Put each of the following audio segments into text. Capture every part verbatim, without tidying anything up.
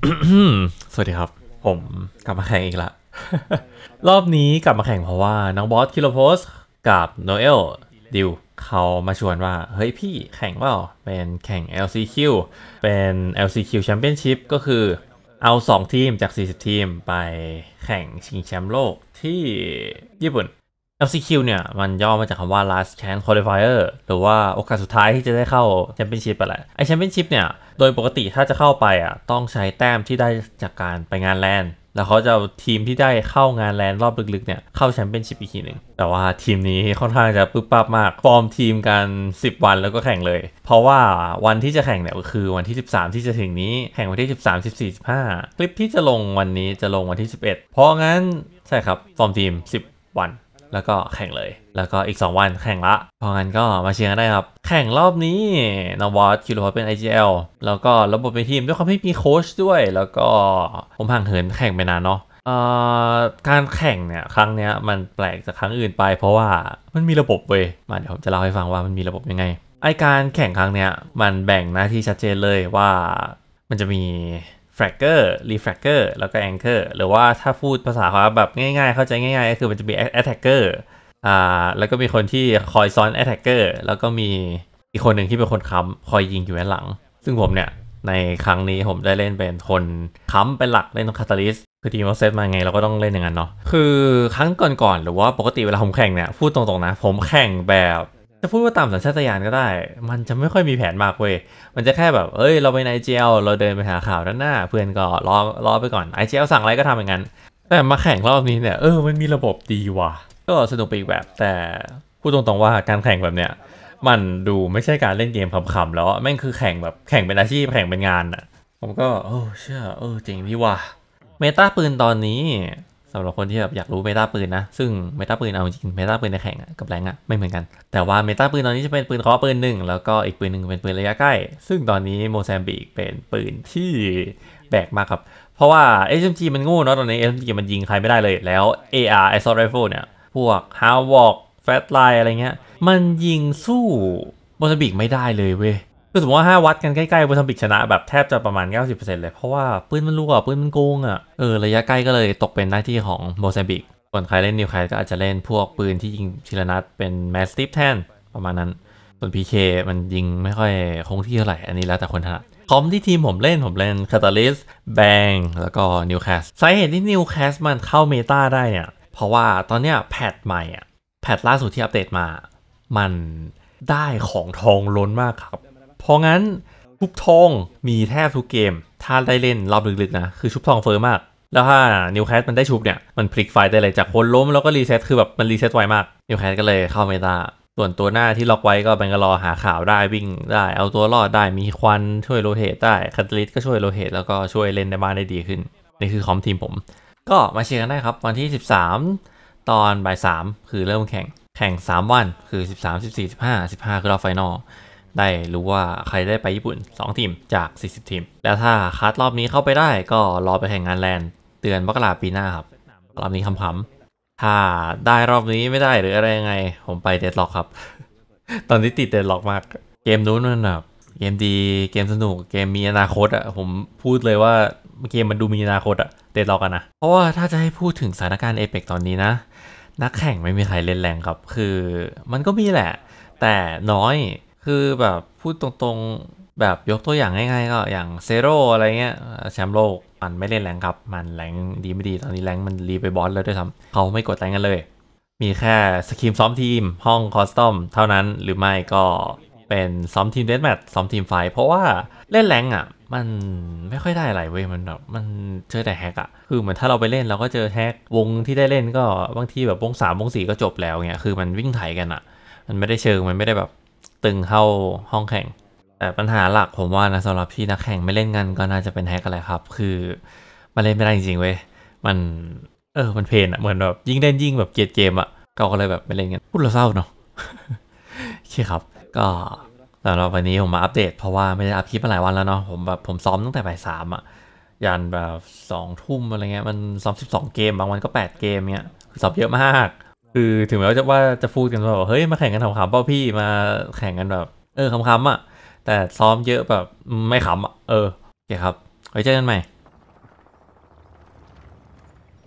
สวัสดีครับผมกลับมาแข่งอีกละ รอบนี้กลับมาแข่งเพราะว่าน้องบอสคิโลโพสกับโนเอลดิวเขามาชวนว่าเฮ้ยพี่แข่งเปล่าเป็นแข่ง แอล ซี คิว เป็น แอล ซี คิว Championship ก็คือเอาสองทีมจากสี่สิบทีมไปแข่งชิงแชมป์โลกที่ญี่ปุ่น แอล ซี คิว เนี่ยมันย่อมาจากคำว่า last chance qualifier หรือว่าโอกาสสุดท้ายที่จะได้เข้าแชมเปี้ยนชิพอะไรไอแชมเปี้ยนชิพเนี่ยโดยปกติถ้าจะเข้าไปอ่ะต้องใช้แต้มที่ได้จากการไปงานแลนด์แล้วเขาจะเอาทีมที่ได้เข้างานแลนด์รอบลึกๆเนี่ยเข้าแชมเปี้ยนชิพอีกทีหนึ่งแต่ว่าทีมนี้ค่อนข้างจะปึ๊บปั๊บมากฟอร์มทีมกันสิบวันแล้วก็แข่งเลยเพราะว่าวันที่จะแข่งเนี่ยก็คือวันที่สิบสามที่จะถึงนี้แข่งวันที่สิบสาม สิบสี่ สิบห้าคลิปที่จะลงวันนี้จะลงวันที่สิบเอ็ดเพราะงั้นใช่ครับฟอร์มทีมสิบวันแล้วก็แข่งเลยแล้วก็อีกสองวันแข่งละเพราะงั้นก็มาเชียร์กันได้ครับแข่งรอบนี้นวอตคิวโรเป็น ไอ จี แอล แล้วก็ระบบเป็นทีมด้วยความที่มีโค้ชด้วยแล้วก็ผมห่างเหินแข่งไปนานเนาะเอ่อการแข่งเนี่ยครั้งเนี้ยมันแปลกจากครั้งอื่นไปเพราะว่ามันมีระบบเว้ยมาเดี๋ยวผมจะเล่าให้ฟังว่ามันมีระบบยังไงไอการแข่งครั้งเนี้ยมันแบ่งหน้าที่ชัดเจนเลยว่ามันจะมีแฟลกเกอร์รีแฟลกเกอร์แล้วก็แองเกอร์หรือว่าถ้าพูดภาษาเขาแบบง่ายๆเข้าใจง่ายๆก็คือมันจะมีแอตแทกเกอร์อ่าแล้วก็มีคนที่คอยซ้อนแอตแทกเกอร์แล้วก็มีอีกคนหนึ่งที่เป็นคนค้ำคอยยิงอยู่ด้านหลังซึ่งผมเนี่ยในครั้งนี้ผมได้เล่นเป็นคนค้ำเป็นหลักเล่นคาตาลิสคือทีมเราเซตมาไงเราก็ต้องเล่นอย่างนั้นเนาะคือครั้งก่อนๆหรือว่าปกติเวลาผมแข่งเนี่ยพูดตรงๆนะผมแข่งแบบจะพูดว่าตามสัญชาตญาณก็ได้มันจะไม่ค่อยมีแผนมากเว้ยมันจะแค่แบบเอ้ยเราไปใน ไอ จี แอล เราเดินไปหาข่าวด้านหน้าเพื่อนก็รอรอไปก่อน ไอ จี แอล สั่งอะไรก็ทำอย่างนั้นแต่มาแข่งรอบนี้เนี่ยเออมันมีระบบดีว่ะก็สนุกไปอีกแบบแต่พูดตรงๆว่าการแข่งแบบเนี้ยมันดูไม่ใช่การเล่นเกมขำๆแล้วแม่งคือแข่งแบบแข่งเป็นอาชีพแข่งเป็นงานอ่ะผมก็โอ้เชื่อเออจริงพี่ว่ะเมตาปืนตอนนี้สำหรับคนที่แบบอยากรู้เมตาปืนนะซึ่งเมตาปืนเอาจริงเมตาปืนในแข่งกับแรงอะไม่เหมือนกันแต่ว่าเมตาปืนตอนนี้จะเป็นปืนเคาะปืนหนึ่งแล้วก็อีกปืนหนึ่งเป็นปืนระยะใกล้ซึ่งตอนนี้โมแซมบิกเป็นปืนที่แบกมากครับเพราะว่า เอส เอ็ม จี มันโง่เนาะตอนนี้ เอส เอ็ม จี มันยิงใครไม่ได้เลยแล้ว เอ อาร์ Assault Rifle เนี่ยพวก Havoc Flatline อะไรเงี้ยมันยิงสู้โมแซมบิกไม่ได้เลยเว้ยคือสมมติว่าห้าวัดกันใกล้ๆโมซัมบิกชนะแบบแทบจะประมาณ เก้าสิบเปอร์เซ็นต์ เลยเพราะว่าปืนมันรั่วปืนมันโกงอ่ะเออระยะใกล้ก็เลยตกเป็นหน้าที่ของโมซัมบิกส่วนใครเล่นนิวไคก็อาจจะเล่นพวกปืนที่ยิงทีละนัดเป็นแมสติฟแทนประมาณนั้นส่วน พี เค มันยิงไม่ค่อยคงที่เท่าไหร่อันนี้แล้วแต่คนถนัดคอมที่ทีมผมเล่นผมเล่นคาตาลิสแบงแล้วก็นิวแคสสาเหตุที่นิวแคสมันเข้าเมตาได้เนี่ยเพราะว่าตอนเนี้ยแพทใหม่อ่ะแพทล่าสุดที่อัปเดตมามันได้ของทองล้นมากครับเพราะงั้นชุบทองมีแทบทุกเกมถ้าได้เล่นรอบลึกๆนะคือชุบทองเฟอร์มากแล้วถ้านิวแคสมันได้ชุบเนี่ยมันพลิกไฟได้เลยจากคนล้มแล้วก็รีเซ็ตคือแบบมันรีเซ็ตไวมากนิวแคสก็เลยเข้าเมตาส่วนตัวหน้าที่ล็อกไว้ก็เป็นกระรอหาข่าวได้วิ่งได้เอาตัวรอดได้มีควันช่วยโรเตทได้คัตลิสก็ช่วยโรเตทแล้วก็ช่วยเล่นในบ้านได้ดีขึ้นนี่คือคอมทีมผมก็มาเชียร์กันได้ครับวันที่สิบสามตอนบ่ายสามคือเริ่มแข่งแข่งสามวันคือสิบสาม สิบสี่ สิบห้า สิบห้าคือรอบไฟนอลได้รู้ว่าใครได้ไปญี่ปุ่นสองทีมจากสี่สิบทีมแล้วถ้าคัดรอบนี้เข้าไปได้ก็รอไปแข่งงานแลนด์เดือนมกราปีหน้าครับรอบนี้คำๆถ้าได้รอบนี้ไม่ได้หรืออะไรยังไงผมไปเดดล็อกครับ ตอนนี้ติดเดดล็อกมากเกมนู้นมันแบบเกมดีเกมสนุกเกมมีอนาคตอ่ะผมพูดเลยว่าเกมมันดูมีอนาคตอ่ะเดดล็อกกันนะเพราะว่าถ้าจะให้พูดถึงสถานการณ์เอเปกตอนนี้นะนักแข่งไม่มีใครเล่นแรงครับคือมันก็มีแหละแต่น้อยคือแบบพูดตรงๆแบบยกตัวอย่างง่ายๆก็อย่างเซโร่อะไรเงี้ยแชมป์โลกมันไม่เล่นแรงครับมันแรงดีไม่ดีตอนนี้แรงมันรีไปบอสแล้วด้วยซ้ำเขาไม่กดแรงกันเลยมีแค่สกิมซ้อมทีมห้องคอสตอมเท่านั้นหรือไม่ก็เป็นซ้อมทีมเดสแมทซ้อมทีมไฟเพราะว่าเล่นแรงอ่ะมันไม่ค่อยได้อะไรเว้ยมันแบบมันเจอแต่แฮกอ่ะคือเหมือนถ้าเราไปเล่นเราก็เจอแฮกวงที่ได้เล่นก็บางทีแบบวงสามวงสี่ก็จบแล้วเงี้ยคือมันวิ่งไถกันอ่ะมันไม่ได้เชิงมันไม่ได้แบบตึงเข้าห้องแข่งแต่ปัญหาหลักผมว่านะสำหรับพี่นักแข่งไม่เล่นกันก็น่าจะเป็นแฮกอะไรครับคือมันเล่นไม่ได้จริงๆเว้ยมันเออมันเพลนอ่ะเหมือนแบบยิ่งเล่นยิ่งแบบเกลียดเกมอ่ะเราก็เลยแบบไม่เล่นกันพูดเราเศร้าเนาะ โอเคครับก็สำหรับวันนี้ผมมาอัปเดตเพราะว่าไม่ได้อัพคลิปมาหลายวันแล้วเนาะผมแบบผมซ้อมตั้งแต่บ่ายสามอ่ะยันแบบสองทุ่มอะไรเงี้ยมันซ้อมสิบสองเกมบางวันก็แปดเกมเงี้ยคือซ้อมเยอะมากคือถึงแม้ว่าจะว่าจะพูดกันว่าเฮ้ยมาแข่งกันขำๆเปล่าพี่มาแข่งกันแบบเออขำๆอ่ะแต่ซ้อมเยอะแบบไม่ขำอ่ะเออโอเคครับไว้เจอกันใหม่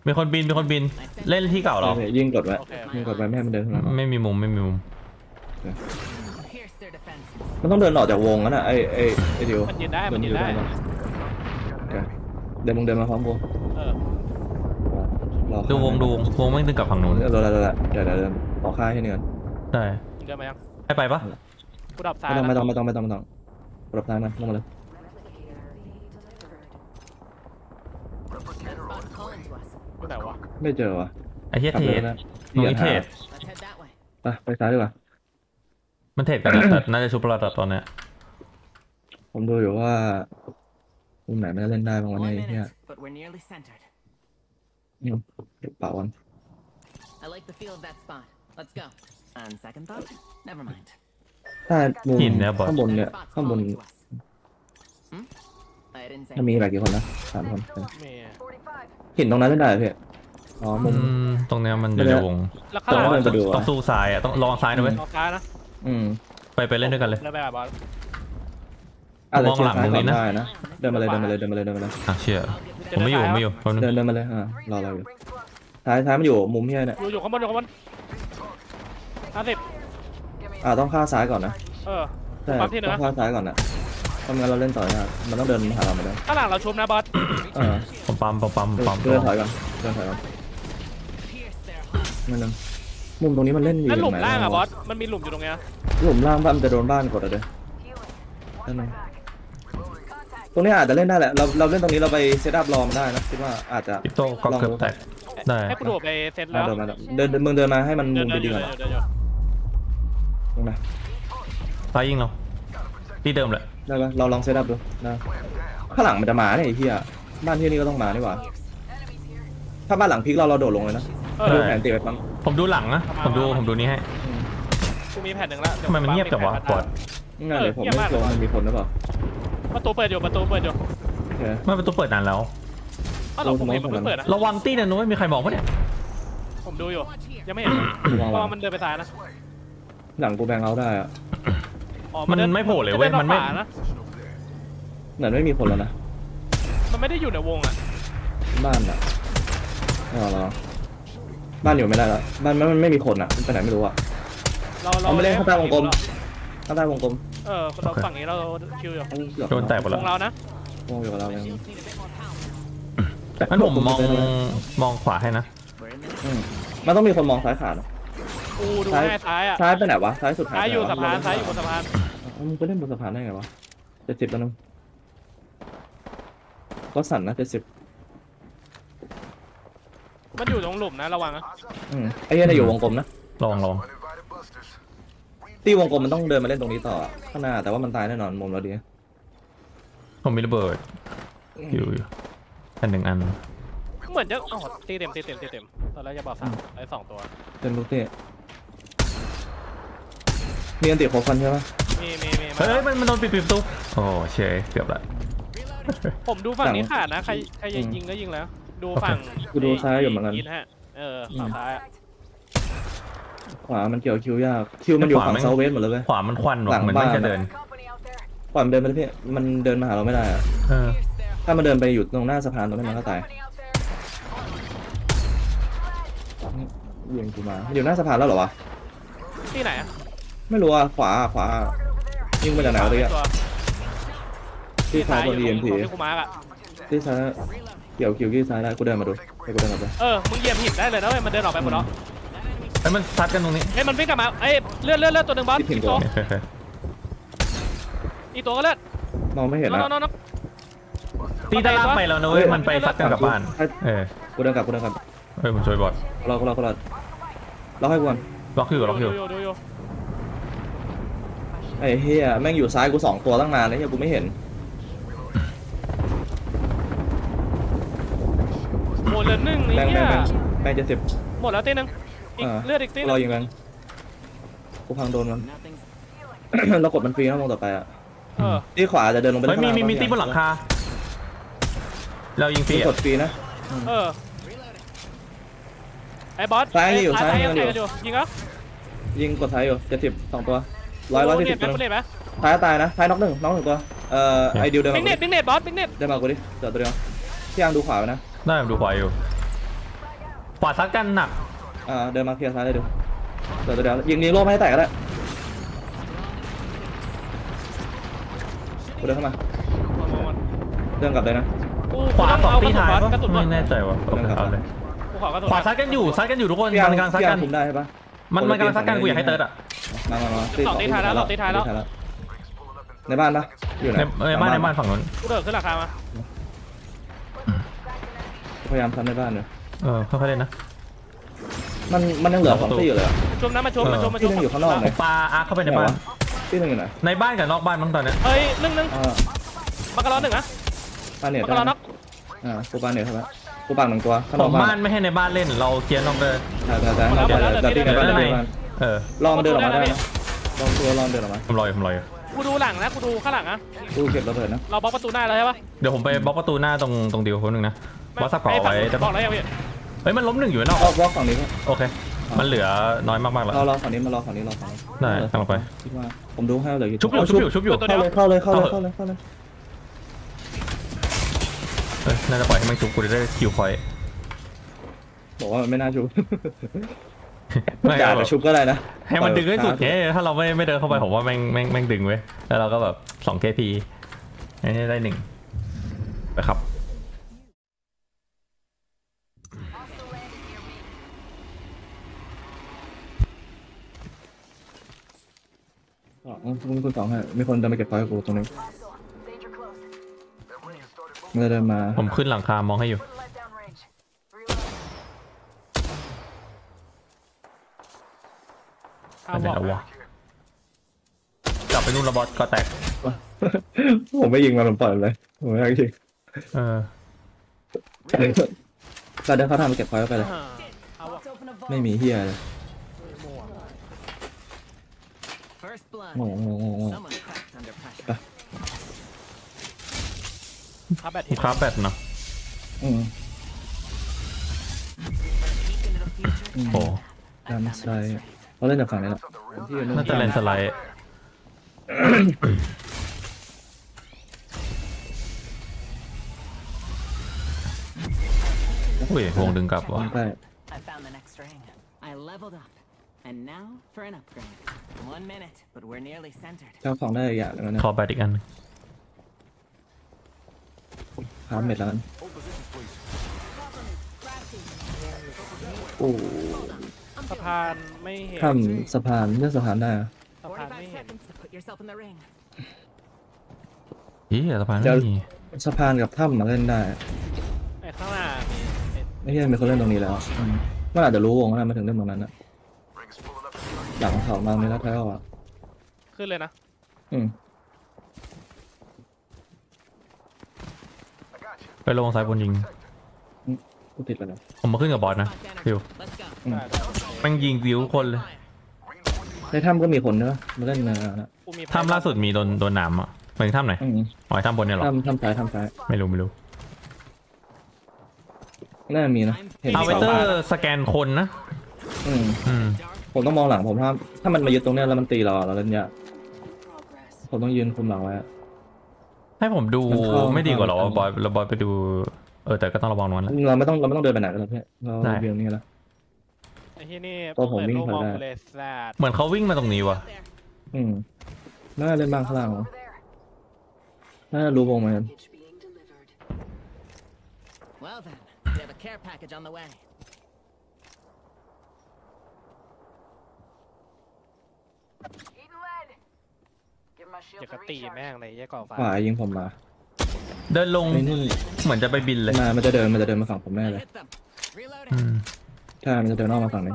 มีคนบินมีคนบินเล่นที่เก่าเหรอยิงกดไว้ยิงกดไว้ไม่ให้มันเดินข้างหลังไม่มีมุมไม่มีมุมมันต้องเดินออกจากวงแล้วน่ะไอไอไอเดียวมันยืนได้มันยืนได้เดินมึงเดินมาพร้อมกูเออดูวงดูวงไม่ตึงกับฝั่งนู้นเดี๋ยวเดี๋ยวเดี๋ยวเดี๋ยวขอค่าให้เนื้อได้เดินมายังให้ไปปะกูดับซ้ายไม่ต้องไม่ต้องไม่ต้องไม่ต้องไม่ต้องปรับทางมันลงมาเลยกูไหนวะไม่เจอวะไอ้เหี้ยเทรดตรงนี้เทรดไปไปซ้ายดีกว่ามันเทรดกันนะแต่น่าจะชุบระดับตอนเนี้ยผมดูอยู่ว่ามุมไหนมันจะเล่นได้บ้างวะเนี่ยเนี่ยเป่าวัน I like the feel of that spot. Let's go. On second thought, never mind. ถ้ามุมหินเนี่ยบอสข้างบนเนี่ย Spot's ข้างบน calling to us. Hmm? I didn't say. ถ้ามีหลายกี่คนนะสามคนเมย์หินตรงนั้นเล่นได้เหรอพี่อ๋อมุอืมมตรงเนี้ยมันอยู่ในวงแล้วแต่ข้างหลังว่าเดินไปดูอะต้องสู้ซ้ายอ่ะต้องระวังซ้ายนะเว้ยออกซ้ายนะอืมไปไปเล่นด้วยกันเลยเดินไปแบบบอสอาจจะมองเชียหลัร์งซ้ายตรงนี้ก่อนนะได้นะเดินมาเลยเดินมาเลยเดินมาเลยเดินมาเลยอ่ะเชื่อผมไม่อยู่ผมไม่อยู่ผมเดินเดินมาเลยอ่ารอเราอยู่ท้ายท้ายมันอยู่มุมที่เนี่ยอยู่อยู่ข้างบนอยู่ข้างบนห้าสิบอ่าต้องฆ่าซ้ายก่อนนะเออใช่ปั๊มที่หนึ่งต้อนะงฆ่าซ้ายก่อนนะทำงานเราเล่นต่อนะมันต้องเดินหาเราเหมือนเดิมข้างหลังเราชุบนะบอสเออผมปั๊มผมปั๊มผมปั๊มเดินถอยก่อนเดินถอยก่อนนั่นนึงมุมตรงนี้มันเล่นอยู่นั่นหลุมตรงไหนล่างอะบอวะสมันมีหลุมอยู่ตรงเนี้ยหลุมล่างบ้านมันจะโดนบ้านกดอะเด้นั่นนึงตรงนี้อาจจะเล่นได้แหละเราเราเล่นตรงนี้เราไปเซตอัพรอมันได้นะคิดว่าอาจจะปิโต้ก็เกือบแตกได้ให้กูโดดไปเซตมาแล้วเดินมาเดินเดินมึงเดินมาให้มันเดิมุนมเดินอดียู่ๆก่อนเดินอยู่ตรงไหนซ้ายยิงเราที่เดิมแหละได้ปะเราลองเซตอัพดูได้ข้างหลังมันจะมาเนี่ยไอ้เหี้ยบ้านที่นี่ก็ต้องมาดีกว่าถ้าบ้านหลังพลิกเราเราโดดลงเลยนะเอดูอแผนตีไปปั๊มผมดูหลังนะผมดูผมดูนี้ให้กูมีแผ่นหนึ่งแล้วทำไมมันเงียบจังวะบอสง่ายเลยผมไม่รู้ว่ามันมีคนหรือเปล่าประตูเปิดอยู่ประตูเปิดอยู่โอเคไม่ประตูเปิดนานแล้วอ้าวเราผมเห็นมันเพิ่งเปิดนะระวังตี้นะนุ้ยมีใครมองปะเนี่ยผมดูอยู่ยังไม่เห็นระวังเพหลัราะงว่ามันเดินไปซ้ายนะหลังกูแบงเอาได้อะอ๋อมันดิไม่โผล่เลยเว้ยมันไม่ดิออกขวานะเหมือนไม่มีคนแล้วนะมันไม่ได้อยู่ในวงอ่ะบ้านอะไม่เอาแล้วบ้านอยู่ไม่ได้แล้วบ้านมันมันไม่มีคนอะมันไปไหนไม่รู้อะเราเราเอาไม่เล่นข้างใต้วงกลม ข้างใต้วงกลมเออเราฝั่งนี้เราคิวอยู่โดนแตกหมดวแล้วงเรานะวงอยู่กับเรายังงั้นผมมองมองขวาให้นะอืมมันต้องมีคนมองซ้ายขาเนอะกูดูซ้ายให้ซ้ายอ่ะซ้ายไปไหนวะซ้ายสุดซ้ายอยู่สะพานซ้ายอยู่บนสะพานมึงไปเล่นบนสะพานได้ไงวะเจ็ดสิบแล้วนึงก็สั่นนะเจ็ดสิบมันอยู่ตรงหลุมนะระวังนะอืมไอ้เหี้ยน่ะอยู่วงกลมนะลองลองตีวงกลมมันต้องเดินมาเล่นตรงนี้ต่อข้างหน้าแต่ว่ามันตายแน่นอนมุมเราดีผมมีระเบิดอยู่อยู่อันหนึ่งอันเหมือนจะอ๋อตีเต็มตีเต็มตีเต็มตอนแรกจะบอกสามไอ้สองตัวเต็มลูกเตะมีอันติโคฟันใช่ปะมีมีมีเฮ้ยมันมันโดนปิดปิดประตูโอ้เชยเกือบละผมดูฝั่งนี้ขาดนะใครใครจะยิงก็ยิงแล้ว ดูฝั่งกูดูซ้ายอยู่เหมือนกันฮะเออฝั่งซ้ายขวามันเกี่ยวคิวยากคิวมันอยู่ฝั่งเซาเวสหมดเลยเว้ยขวามันควันหลัว่ะงเหมือนบ้านมันจะเดินปล่อยมันเดินไปเลยพี่มันเดินมาหาเราไม่ได้อะเออถ้ามันเดินไปอยู่ตรงหน้าสะพานตรงนั้นมันก็ตายยิงกูมาอยู่หน้าสะพานแล้วเหรอวะที่ไหนอะไม่รู้อ่ะขวาขวายิงมาจากไหนวะเนี่ยตัวที่ซ้ายบนอดียู่เอ็มตพีรงที่กูมาร์กอะที่ซ้ายเกี่ยวคิวที่ซ้ายได้กูเดินมาดูให้กูเดินกลับไปเออมึงเหยียบหินได้เลยนะเว้ยมันเดินออกไปหมดแล้วไอ้ยมันซัดกันตรงนี้เอ้ยมันวิ่งกลับมาเอ้ยเลื่อนเลื่อนเลื่อนตัวหนึ่งบอสอีกตัวโอเคโอเคอีกตัวก็เลื่อนมองไม่เห็นน้องนะน้องน้องตีตะลากไปแล้วนะเว้ยมันไปซัดกันกลับบ้านเออกูเดินกลับกูเดินกลับเฮ้ยผมช่วยบอสรอกูรอกูรอรอให้กูก่อนล็อกอยู่ล็อกอยู่ดูอยู่ดูอยู่ไอ้เฮียแม่งอยู่ซ้ายกูสองตัวตั้งนานแล้วเฮียกูไม่เห็นหมดเหลือหนึ่งแบงนี่แบงเนี่ยแบงแบงเจ็ดสิบหมดแล้วตีหนึ่งอีกอ่าเลือดอีกตีหรอนึ่งยิงแบงกูพังโดนมัน เรากดมันฟรีนะมองต่อไปอ่ะเออที่ขวาจะเดินลงไปเฮ้ยมีข้างมีล่างมีตีบนหลังคาเรายิงฟรีกอะดฟรีนะเออไอ้บอสซ้ายอยู่ซ้ายยังอยู่ไงกันอยู่ยิงเหรอยิงกดท้ายอยู่เจ็ดสิบสองตัวร้อยร้อยสี่สิบเน็ตตัวไหมเน็ตไหมท้ายตายนะท้ายน็อกหนึ่งน็อกหนึ่งตัวเอ่อไอดิวเดินบิ๊มาก กูเน็ดิตบิ๊กเน็ตบอสบิ๊กเน็ตเดินมากูดิเจอตัวเดียวพี่ยังดูขวาไว้นะได้ผมดูขวาอยู่ขวาซัดกันหนักอ่าเดินมาเคลียร์ซ้ายเลยเดี๋ยวเดี๋ยวเดี๋ยวยิงนี้โล่ไม่ให้แตกก็ได้กูเดินเข้ามาเดินกลับเลยนะกูขวาสองตีท้ายกปะระสุนหมไม่ดแน่ใจว่ะโอเคเอาเลยกูขอกระสุนขวาซัดกันอยู่ซัดกันอยู่ทุกคนพี่อาร์มันกำลังซัดพี่อากันร์คุมได้ใช่ปะมันมันกำลังซัดกันกูอยากให้เติร์ดอ่ะมามามาสองตีท้ายแล้วสองตีท้ายแล้วในบ้านปะอยู่ไหนในในบ้านในบ้านฝั่งนู้นกูเดินขึ้นราคามาพยายามทำในบ้านเลยเออค่อยๆเล่นนะมันมันยังเหลือสองที่อยู่เลยชมนะมาชมมาชมมาชที่มนึงอยู่ข้างนอกผเลยมปาอาร์คเข้าไปในบ้านที่นึงอยู่ไหนในบ้านกับนอกบ้านมั้งตอนเนี้ยเฮ้ยหนึ่งหนึ่งอ่าบังกะร้อนหนึ่งนะปาเน็ตบังกะร้อนน็อกอ่ากูปาเน็ตใช่ไหมกูปาหนึ่งตัวข้างขนออง กบ้าบ้าน นไม่ให้ในบ้านเล่นเราเคลียร์นอกเลยใช่ใช่ใช่เราจะจะตีในบ้านได้บ้านเออลองเดินออกมาได้นะลองตัวลองเดินออกมาผมรออยู่ผมรออยู่กูดูหลังนะกูดูข้างหลังนะกูเก็บระเบิดนะเราบล็อกประตูหน้าแล้วใช่ปะเดี๋ยวผมไปบล็อกประตูหน้าตรงตรงดิวคนหนึ่งนะบอสซับก่อไว้ได้บอปะกแล้วยังพี่เฮ้ยมันล้มหนึ่งอยู่นอกออกวอล์กฝั่งนี้โอเค มันเหลือน้อยมากๆแล้วเรารอฝั่งนี้มารอฝั่งนี้รอฝั่งนี้ได้กำลังไปคิดว่าผมดูให้เหลือกี่ชุบอยู่ชุบอยู่ชุบอยู่เข้าเลยเข้าเลยเข้าเลยเข้าเลยเข้าเลยเอ้ยน่าจะปล่อยให้มันชุบกูจะได้คิวพอยต์บอกว่ามันไม่น่าชุบไม่อยากแบจะบชุบก็ได้นะให้มันดึงให้สุดแค่ถ้าเราไม่ไม่เดินเข้าไปผมว่าแม่งแม่งแม่งดึงเว้ยแล้วเราก็แบบสองเคพีอันนี้ได้หนึ่งไปครับอ๋อคุณคุณสองให้มีคนจะมาเก็บไฟกับกูตรงนี้ไม่ได้เดินมาผมขึ้นหลังคามองให้อยู่ข้าไปวไหนบอกแล้ววะกลับไปนู่นระบอสก็แตกผมไม่ยิงมาผมปล่อยเลยผมไม่ยิงเออเราเดินเข้าทางไปเก็บไฟไปเลยอ่าเอาบอกไม่มีเฮียเลย First blood. โง่โง่โง่โง่ Someone cracked under pressure. ครับแบตผมคราฟแบตเนาะอืม Peek into the future. อืมโอ้ดันสไลด์เราเล่นจากฝั่งนี้แหละที่อยู่นู่นน่าจะเลนสไลด์อุ้ยวงดึงกลับว่ะใช่ I found the next ring. I leveled up. And now for an upgrade. One minute, but we're nearly centered. เจ้าของได้อีกอย่างหนึงนะขอแบตอีกอันหนึ่งพามเม็ดแล้วกันโอ้สะพานไม่เห็นข้ามสะพานเลือกสะพานได้อะสะพานไม่ forty-five เห็น seconds to put yourself in the ring. ยี่สะพานไม่มีสะพานกับถ้ำมาเล่นได้ไอ้ข้างหน้ามีไอ้ไม่ใช่มีคนเล่นตรงนี้แล้วอืมมันอาจจะรู้วงนะมาถึงเล่นตรงนั้นนะหลังเขามาไม่รัดแล้วอ่ะขึ้นเลยนะอืมไปลงสายบนยิงกูติดแล้วนะผมมาขึ้นกับบอสนะ Spots ฟิว energy. Let's go. อืมแม่งยิงวิวทุกคนเลยในถ้ำก็มีคนเนอะมาเล่นมานะกูมีถ้ำล่าสุดมีโดนโดนหนามอ่ะไปถึงถ้ำไหนอืมอ๋อถ้ำบนเนี่ยเหรอถ้ำถ้ำซ้ายถ้ำซ้ายไม่รู้ไม่รู้น่ามีนะเห็นเอาสเวองเตอบาทร์สแกนคนนะอืมอืมผมต้องมองหลังผมถ้าถ้ามันมายึดตรงเนี้ยแล้วมันตีเราอะเราเล่นยากผมต้องยืนคุมหลังไว้อะให้ผมดูมันเข้าไม่ดีกว่าเหรอเข้าบอยเราบอยไปดู เออแต่ก็ต้องระวังนั้นแหละเราไม่ต้องเราไม่ต้องเดินไปไหนกันแล้วพี่เราได้เบียงนี่แล้วไอ้ที่นี่ตัวผมวิ่งเปิดรูปมองผ่านได้กูเลยแซดเหมือนเขาวิ่งมาตรงนี้ว่ะอืมน่าจะเล่นบ้างข้างล่างเหรอน่าจะรู้วงไหม Well then, we have a care package on the way. เดี๋ยวก็ตีแม่งเลยแย่ก่อฟ้าขวายิงผมมาเดินลงไอ้นี่เหมือนจะไปบินเลยมามันจะเดินมันจะเดินมาฝั่งผมแน่ I เลย hit them. Reloading. อืมใช่มันจะเดินออกมาฝั่งนี้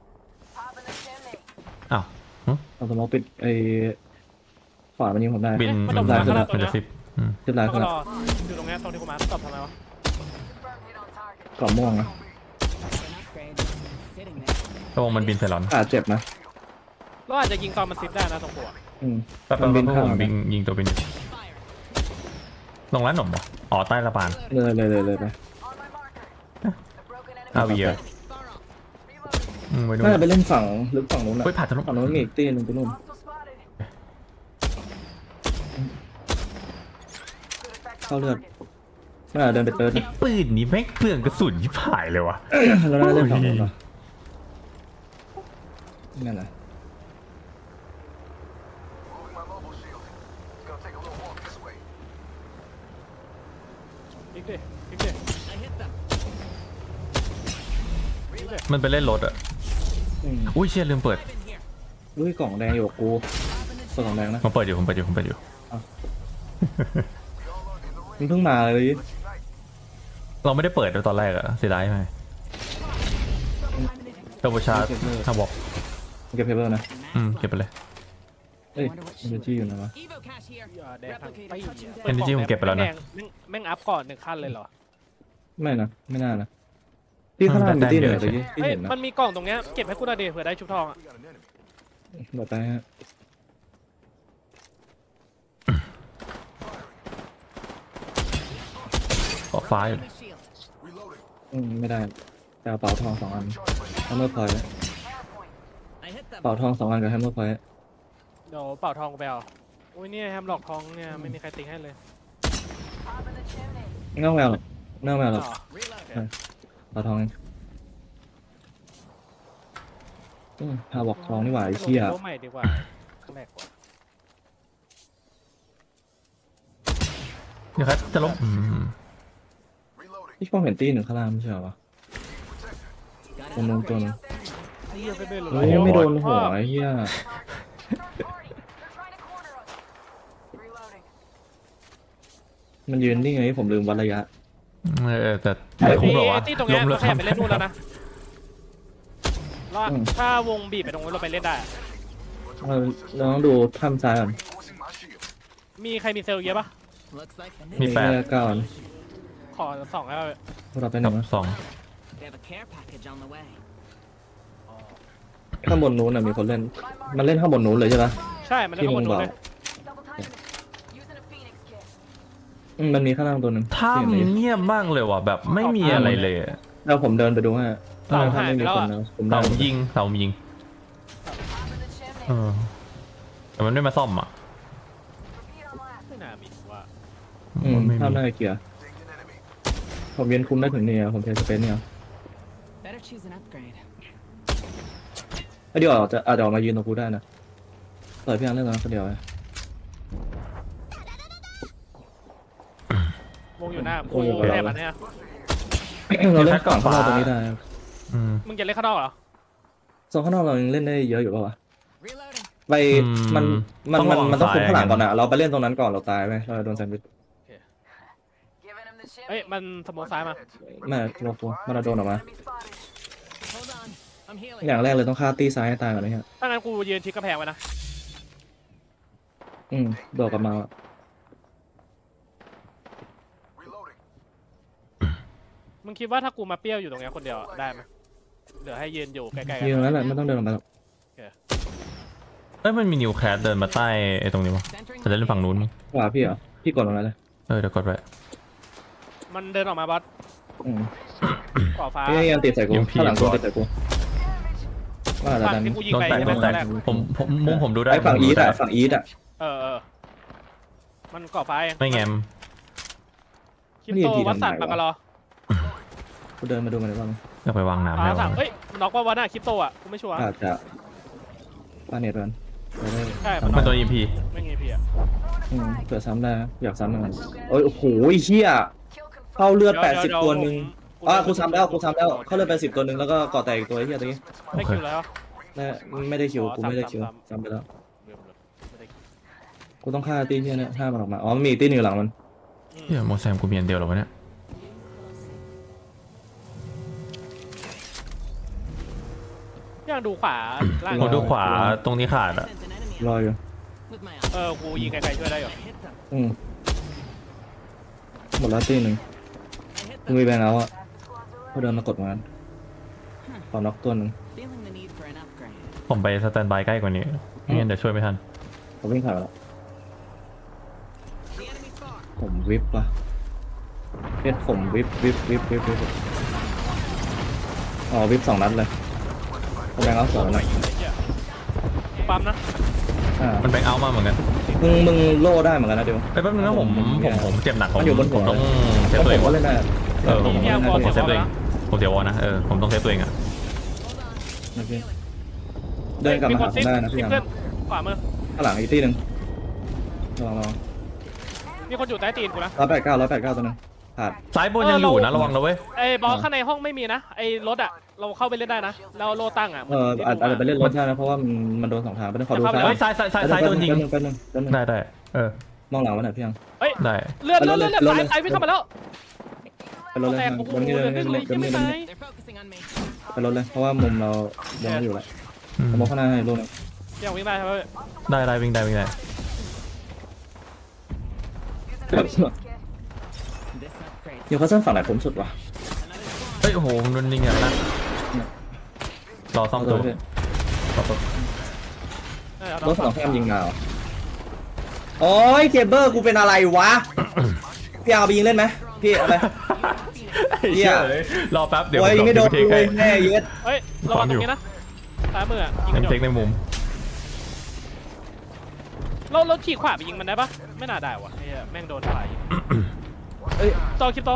อ้าวเอาสมองปิดไอ้ขวามันยิงผมได้บินมันมันจะมันมาจะข้างหน้ามันจะซิปอืมเรียบร้อยแล้วคก็รับรออยู่ตรงเนี้ยตรงที่กูมาตอบทำไมวะกล่องม่วงนะ An upgrade. Sitting there. ระวังมันบินใส่หลอนขาเจ็บนะเราอาจจะยิงตอนมันซิปได้นะตรงหัวอืมแป๊บมันบินๆเพราะข้ามผมบินยิงตัวบิน Fire. ลงร้านหนมเหรออ๋อใต้สะพานเลยเลยเลยเลยไปอาวีเอ Far off. อืมไปดูน่าจะไปเล่นฝั่งลึกฝั่งนู้นนะเฮ้ยผ่านถนนฝั่งนู้นมีอีกตีหนึงไปนู่นเข้าเลือดมันอาจจะเดินไปเติร์ดไอ้นะปืนนี้แม่งเปลืองกระสุนที่ผ่ายเลยวะเราน่าจะเล่นฝั่งนู้นเหรอนั่นแหละอีกดิอีกดิ I hit them. มันไปเล่นรถอะอืมอุ้ยเชี่ยลืมเปิด In here. อุ้ยกล่องแดงอยู่กับกูเปิดกล่องแดงนะผมเปิดอยู่ผมเปิดอยู่ผมเปิดอยู่มันเพิ่งมาเลยเราไม่ได้เปิดตอนแรกอะเสียดายไหมเทอร์โบชาร์จถ้าบอกเก็บเพเปอร์นะอืมเก็บไปเลยเอ้ยเอเนจีอยู่นะวะ Evo cache here. อย่าแดกทั้ง Replicator ปี touching เอนจิผมเก็บไปแล้วนะแม่งแม่งแม่งอัพก่อนหนึ่งขั้นเลยเหรอไม่นะไม่น่านะที่ข้างล่างมีที่หนึ่งตะกี้ที่เฮ้ยเห็นนะมันมีกล่องตรงเนี้ยเก็บให้กูหน่อยดิเผื่อได้ชุบทองอ่ะบอกไปฮะออกฟ้าอยู่ Enemy shield. อืมไม่ได้แต่เอาเป๋าทองสองอันแฮมเมอร์พอยต์ I hit them. เป๋าทองสองอันกับแฮมเมอร์พอยต์เดี๋ยวเป่าทองกูไปเอาอุ้ยเนี่ยแฮมหลอกทองเนี่ยไม่มีใครติ๊งให้เลยเงาแมวหรอกเงาแมวหรอกอ๋อ Reload. เป๋าทองเองอืมพาบอกทองนี่หว่าไอ้เชี่ยโลใหม่ดีกว่าข้างแรกกว่าเดี๋ยวครับจะลบอืมที่ป้องเห็นตีหนึ่งข้างล่างไม่ใช่เหรอวะ Got ตรงนู้นตัวนึงเหี้ยไปเลยเหรอโอ้ยไม่โดนหัวไอ้เหี้ยมันยืนนี่ไงผมลืมวัดระยะเออแต่ไม่คุ้มหรอวะไอ้ที่ตรงเนี้ยล้มเราขยับไปทำเล่นนู่นแล้วนะแล้วอืมถ้าวงบีบไปตรงนู้นเราไปเล่นได้อะเราเราต้องดูถ้ำซ้ายก่อนมีใครมีเซลล์เยอะปะ Looks like the มี niggas แปดเก้าอันขอสองแล้วพวกเราไปหกันึ่บงนะสอง they have a care package on the way. ข้างบนนู้นน่ะมีคนเล่น มันเล่นข้างบนนู้นเลยใช่ปะใช่มันเล่นข้างบนนู้นเลยอืมมันมีข้างล่างตัวหนึ่งถ้ำเงียบมากเลยว่ะแบบไม่มีอะไรเลยอะแล้วผมเดินไปดูฮะเต่าถ้าหายไม่ไปมีแล้วคนอะนะผมเต่าเดินยิงเต่ายิงเออแต่มันไม่มาซ่อมอ่ะไม่น่ามีว่าอืมมันไม่มีถ้ำน่าจะเกียร์ผมเวียนคุมได้ถึงเนี่ยผมเทสเปนเนี่ย Better choose an upgrade. ไอ้เดี๋ยวอาจจะอาจจะออกมายืนตรงกูได้นะเปิดพี่อันเล่นกันคนเดียวไว้วงอยู่หน้าโอ้กูยแอบมันเนี่ยเราเล่นก่อนข้างนอกตรงนี้ได้อืมมึงจะเล่นข้างนอกเหรอโซนข้างนอกเรายังเล่นได้เยอะอยู่ป่าวะ Reloading. ไปอืมมันมันต้องมันระวังมันต้องคุมซ้ายข้างหลังกันก่อนอะเราไปเล่นตรงนั้นก่อนเราตายไหมเราโดนแซนด์วิชเอ้ยมันสโมองซ้ายมาไม่กลัวกลัวมันโดนออกมา Hold on. I'm healing. อย่างแรกเลยต้องฆ่าตีซ้ายให้ตายก่อนนะฮะถ้างั้นกูยืนชิดกระแพงไว้นะอืมโดดกลับมาอะมึงคิดว่าถ้ากูมาเปรี้ยวอยู่ตรงเนี้ยคนเดียวอะได้ไหมเหลือให้ยืนอยู่ใกล้ๆกันยืนตรงนั้นแหละไม่ต้องเดินออกมาหรอกเอ้ยมันมีนิวแคสเดินมาใต้ไอ้ตรงนี้มั้ง Centering จะเล่นฝั่งนู้นมั้งขวาพี่เหรอพี่กดตรงนั้นเลยเออเดี๋ยวกดไว้มันเดินออกมาบอสอืมขอฟ้าพี่ยังติดใส่กูยังพี่ข้างหลังกูก่อนติดใส่กูว่าแต่ฝั่งดันที่กูยิงโดนไปแตกใช่โดไหมนตแตอก นแรกผมผมมุมผมดูได้ไอ้ฝั่งผมอีดูทอะได้ฝั่งอีทอะเออเออมันก่อฟ้าเองไม่แงมคริปโตวัดสันปากกะลอกูเดินมาดูมันได้บ้างอยากไปวางน้ำฟ้าแล้วสั่งเฮ้ยมันน็อกว่าวันน่ะคริปโตอ่ะกูไม่ชัวร์อาจจะป้าเน็ตมันจะได้ใช่ซ้ำมันได้ตัวอีพีไม่งี้พี่อ่ะอืมเผื่อซ้ำได้นะอยากซ้ำเหมือนกันโอ้ยโอ้โหเชี่ยเข้าเลือดแปดสิบตัวหนึ่งอ่ะกูซ้ำแล้วกูซ้ำแล้วเข้าเลือดแปดสิบตัวหนึ่งแล้วก็ก่อแตกอีกตัวไอ้เหี้ยตะกี้ได้คิวแล้วไม่ไม่ได้คิวกูไม่ได้คิวซ้ำไปแล้วกูต้องฆ่าตีเชี่ยเนี่ยฆ่ามันออกมาอ๋อมันมีตีหนึ่งหลังมันเฮียโมแซมกูมีอันเดียวเหรอวะเนี่ยยังดูขวาล่างผมดูขวาตรงนี้ขาดอ่ะ Sense an enemy รออยู่ with my เออกูยิงไกลๆช่วยได้อยู่ I hit them. อืมหมดแล้วตีหนึ่ง I hit กู them. มีแบงค์เอาอะเขาเดินมากดมันขอน็อกตัวหนึ่ง Feeling the need for an upgrade. ผมไปสแตนบายใกล้กว่านี้ไม่งั้นเดี๋ยวช่วยไม่ทันผมวิ่งผ่านไปแล้ว The enemy's far. ผมวิบปะเพชรผมวิบวิบวิบวิบวิบอ๋อวิบสองนัดเลยผมแบงค์เอาสองไปนะยิงไอ้เหี้ยกูปั๊มนะอ่ามันแบงเอาท์มาเหมือนกันมึงมึงโล่ได้เหมือนกันนะเดี๋ยวไปแป๊บนึงนะผมผมผมเจ็บหนักผมมันอยู่บนหัผวมต้องเซฟก็ตัวผเองมก็เล่นได้เออผมพี่ยังบอลผมเซเสีฟยบตัวอลเองนะผมเสียวอลนะเออผมต้องเซฟตัวเองอะโอเคเดินกลับมาหาผมได้นะพี่ยังเพื่อนขวามือข้างหลังอีกที่หนึ่งลองลองมีคนอยู่ใต้ตีนกูนะร้อยแปดเก้าร้อยแปดเก้าตัวนึงขาดซ้ายบนยังอยู่นะระวังนะเว้ยไอ้บอลข้างในห้องไม่มีนะไอ้รถอ่ะเราเข้าไปเล่นได้นะเราโลตั้งอ่ะเอออาจอาจจะไปเล่นรถได้นะเพราะว่ามันมันโดนสองทางไปเล่นขอดูซ้ายเฮ้ยซ้ายซ้ายซ้ายซ้ายโดนยิงแป๊บนึงแป๊บนึงแป๊บนึงได้ได้เออมองหลังไว้หน่อยพี่ยังเฮ้ยได้เลื่อนเลื่อนเลื่อนเลื่อนรถเลยสายสายวิ่งเข้ามาแล้วไปรถเลยแตกโอ้โหบนนี้เหเลลืยอบไม่นถึงนี้ยังบนไม่นี้ตาย They're focusing on me. ไปรถเลยเพราะว่ามุมเรามองอยู่แล้วอืมมองข้างหน้าให้ลูกนึงยังวิ่งได้ใช่ไหมได้ได้วิ่งได้วิ่งได้ This upgrade. นิวคาสเซิลฝั่งไหนผมสุดวะเฮ้ยโอ้โหมันโดนยิงอย่างนั้นรอซ่อมตัวรอตัวรถสองแคมยิงมาเหรอโอ้ยเคเบิลกูเป็นอะไรวะพี่เอาไปยิงเล่นไหมพี่เอาไป เหี้ยรอแป๊บเดี๋ยวโอ้ยผมไม่โดนเทเลให้ยแน่เย็ดเฮ้ยระวังตรงนี้นะซ้ายมืออ่ะยิงเอ็มไม่โดเช็คน ในมุมเราเราขี่ขวาไปยิงมันได้ปะไม่น่าได้วะไอ้เหี้ยแม่งโดนฝ่ายยิงเอ้ยโตคลิปโต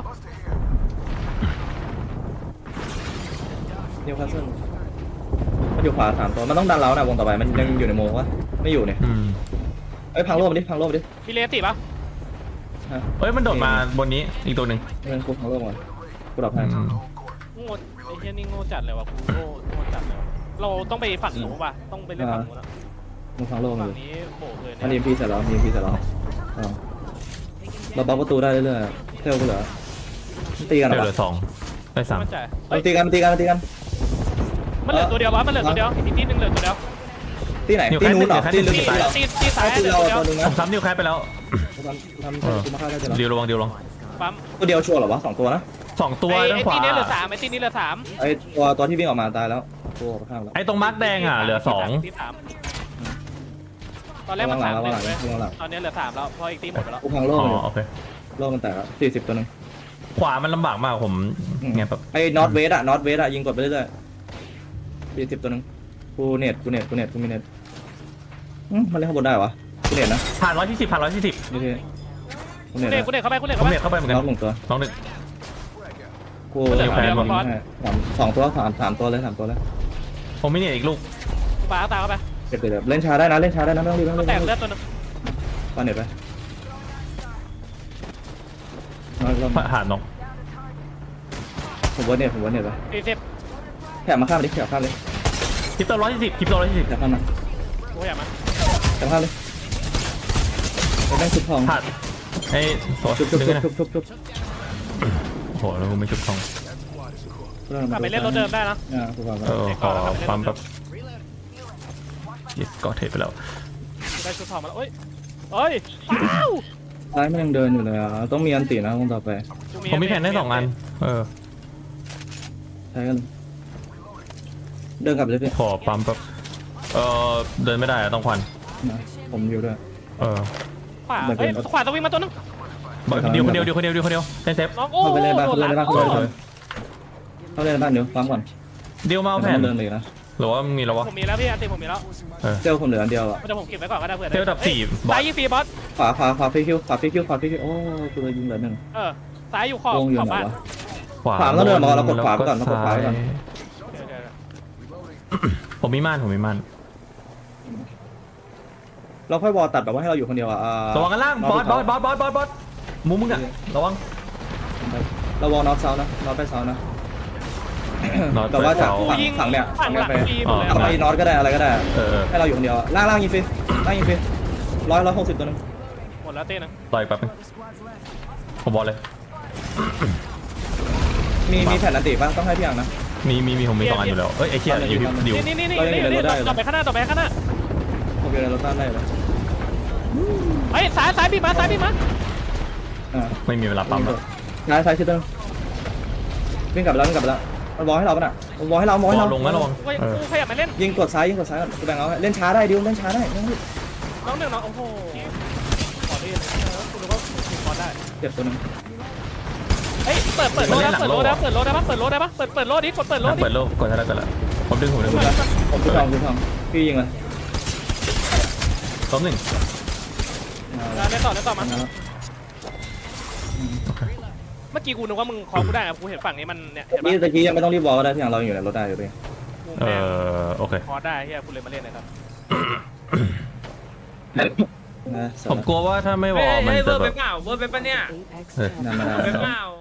นิวคาสเซิลมันอยู่ขวาสามตัวมันต้องดันเรานะวงต่อไปมันยังอยู่ในโมงวะไม่อยู่เนี่ยอืมเอ้ยพังโลกมันดิพังโลกมันดิมีเลติปะฮะเฮ้ยมันโดดมาบนนี้อีกตัวหนึ่งเงินกูพังโลกก่อนกูดับให้อืมโง่ไอ้เหี้ยนี่โง่จัดเลยว่ะกูโง่โง่จัดเลยว่ะเราต้องไปฝั่งหนูป่ะต้องไปเล่นฝั่งหนูนะมึงพังโลกมันฝั่อง ยู่นี้โบกเลยมันเนี่ยิยงพีเสร็จแล้วยิงพีเสร็จแล้วอ่าเราบัฟประตูได้เรื่อยๆเทลกูเหลือตีกันเหรเดี๋ยวอเหลือสองได้สามมั่นใจมัเฮ้ยนตีกันมันตีกันมันตีกันมันเหลือตัวเดียววะมันเหลือตัวเดียวอีกทีนึงเหลือตัวเดียวที่ไหนที่นู้นเหรอที่ลึกตีที่เหรอตีตีซ้ายที่เหลือเราตัวเดียวตัวนึงผนะมซ้ำนิวแคสไปแล้วทำทำกูมาฆ่าได้เจอเดียวระวังเดียวระวังปั๊มตัวเดียวชัวร์เหรอวะสองตัวนะสองตัวไอ้ด้านไอ้ขวาตีนี้เหลือสามไอ้ตีนี้เหลือสามไอตัวตัวที่วิ่งออกมาตายแล้วตัวข้ามแล้วไอ้ตรงมาร์กแดงอ่ะเหลือสองตีสามตอนแรกมันหลัสาง มแล้วหหนึ่ลังงเว้ยหลังตอนนี้เหลือสามแล้วเพราะอีกตีหมดไปแล้วกูพังโลกอ๋อเลยโอเคโลกมันแตกแล้วสี่สิบตัวนึงขวามันลำบากมากผมไงแบบไอ้นอตเวสอะนอตเวสอะยิงกดไปเรื่อยๆสี่สิบตัวนึงกูเน็ตกูเน็ตกูเน็ตกูมีเน็ตมันเล่นข้างบนได้วะกูเน็ตนะผ่านร้อยที่สิบผ่านร้อยที่สิบนี่ทีกูกูเน็ตเด็กกูเด็กเข้าไปกูเด็กผมเข้าไปเน็ตเข้าไปเหมือนกันน็อกหนึ่งตัวน้องหนึ่งกูเหลือคนเดียวสามสองตัวสามสามตัวเลยสามตัวเลยผมมีเน็ตอีกลูกปาตาเข้าไปเก็บเดี๋ยวเล่นช้าได้นะเล่นช้าได้นะไม่ต้องรีบไม่ต้องรีบแตกเลือดตัวนึงปาเน็ตไปน้อยลงหาดน้องผมว่าเน็ตผมว่าเน็ตไปสี่สิบแถบมาข้ามดิแถบข้ามดิคลิปตัวร้อยที่สิบคลิปตัวร้อยที่สิบแถบข้ามมากูอยากมาแถบข้ามดิเราได้ชุบทองผ่านไอ้โซ่ชุบชุบดึงชุบนะชุบชุบชุบโอ้โหแล้วกูไม่ชุบทองกลับไปเล่นรถเดิมได้นะอ่าถูกต้องเออขอปั๊มแบบยิสก็เทไปแล้วได้ชุดทองมาแล้วเอ้ยเอ้ยว้าวซ้ายมันยังเดินอยู่เลยอ่ะต้องมีอันตีนะคงต่อไปผมมีแผ่นได้สองอันเออใช้กันเดินกลับเลยพี่ขอปั๊มแบบเออเดินไม่ได้อะต้องควันนะผมอยู่ด้วยเออขวาเอ้ยขวาต้องวิ่งมาตัวนึงบอกเดียวคนเดียวเดียวคนเดียวเดียวคนเดียวเซนเซฟน้องโอ้เข้าไปเลยบ้านโดเข้าน ไปหลัเลยงบ้านโอ้เข้าไปเลยบ้านเข้าไปเลยบ้านเดี๋ยวฟังก่อนเดียวมาเอาแผ่นเดินเลยนะหรือว่ามีแล้ววะผมมีแล้วพี่อันตีผมมีแล้วเออเซลผมเหลืออันเดียวอ่ะเดี๋ยวผมเก็บไว้ก่อนก็ได้เพื่อนเซลดับสี่บอซ้ายสยิงฟรีบอสขวาขวาขวาฟรีคิวขวาฟรีคิวขวาฟรีคิวโอ้กูเลยยิงเหลือหนึ่งเออซ้ายอยู่ขอบวงอยู่ขอบไหนบ้านวะขวาขวาแล้วเดินมาเรากดขวาไปก่อนเรากดขวาไปก่อนผมมีม่านผมมีม่านเราค่อยวอลตัดแบบว่าให้เราอยู่คนเดียวอ่ะอ่าระวังกันล่างบอสบอสบอสบอสบอสบอสมุมมึงอะระวังเราวอลนอตเซานะนอตไปเซานะนอตแต่ว่าจากกูฝั่งยิงฝั่งเนี่ยฝั่งหลังไปฟรีหมดเลยเอาไปนอตก็ได้อะไรก็ได้เออเออให้เราอยู่คนเดียวล่างล่างยิงฟรีล่างยิงฟรีร้อยร้อยหกสิบตัวนึงหมดแล้วเต้นึงต่อยแป๊บนึงผมบอลเลยมีมีแผ่นอันติป่ะต้องให้พี่อย่างนะมีมีมีผมมีสองอันอยู่แล้วเอ้ยไอ้เชี่ยอยู่ที่ดิวนี่นี่นี่นี่นี่ต่อไปข้างหน้าต่อไปข้างหน้าผมอยู่ในรถต้านได้เลยเฮ้ยซ้ายซ้ายพี่มาซ้ายพี่มาอ่าไม่มีเวลาปั๊มแล้วซ้ายซ้ายชิดเดิมวิ่งกลับแล้ววิ่งกลับแล้วมันบอลให้เราป่ะน่ะมันบอลให้เราบอลให้บอเราลลงนะระวังกูเออกูขยับมาเล่นยิงกดซ้ายยิงกดซ้ายก่อนกูแบ่งเอาเล่นช้าได้ดิวเล่นช้าได้ไม่ต้องรีบน้องหนึ่งน้องโอ้โหขอดีเลยคุณรู้ว่าคุณบอลได้เจ็บตัวนึงเฮ้ยเปิดเปิดโลได้เปิดโลได้เปิดโลได้ปะเปิดโลได้ปะเปิดเปิดโลดิกดเปิดโลดิเปิดโลกกดได้ก็แล้วผมดึงผมดึงผมจะผมจะทองผมจะทองพี่ยิงเลยล้มหนึ่งแล้วเล่นต่อเล่นต่อมามาแล้วเมื่อกี้กูนึกว่ามึงคอกูได้อะกูเห็นฝั่งนี้มันเนี่ยเห็นนี่ปะตะกี้ยังไม่ต้องรีบวอลก็ได้ที่อย่างเราอยู่ในรถได้อยู่เลยกูเอแม่งอโอเคคอได้เฮียกูเลยมาเล่นเลยครับนะผมกลัวว่าถ้าไม่วอลมันเฮ้ยเวจะอร์แบไปบเปล่าเวอร์ไปปะเนี่ย Apex เฮ้ยนั่นไม่ได้เวอร์ไปเปล่า